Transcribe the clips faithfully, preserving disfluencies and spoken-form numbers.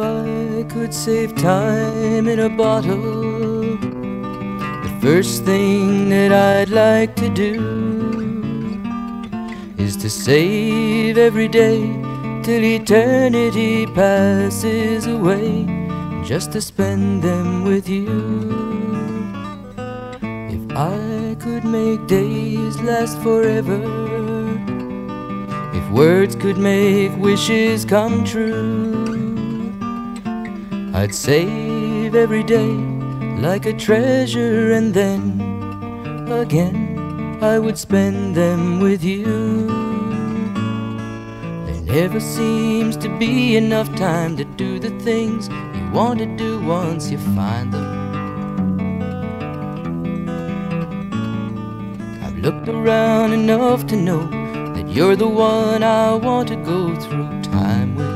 I could save time in a bottle, the first thing that I'd like to do is to save every day till eternity passes away, just to spend them with you. If I could make days last forever, if words could make wishes come true, I'd save every day like a treasure, and then again I would spend them with you. There never seems to be enough time to do the things you want to do once you find them. I've looked around enough to know that you're the one I want to go through time with.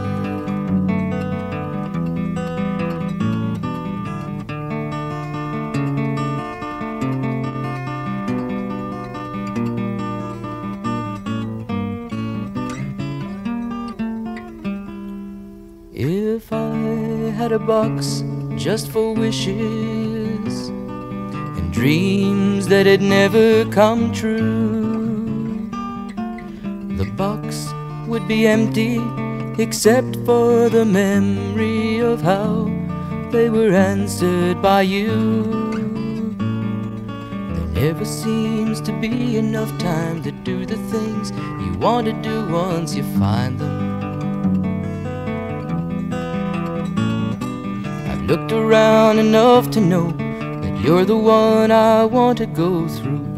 If I had a box just for wishes and dreams that had never come true, the box would be empty except for the memory of how they were answered by you. There never seems to be enough time to do the things you want to do once you find them. Looked around enough to know that you're the one I want to go through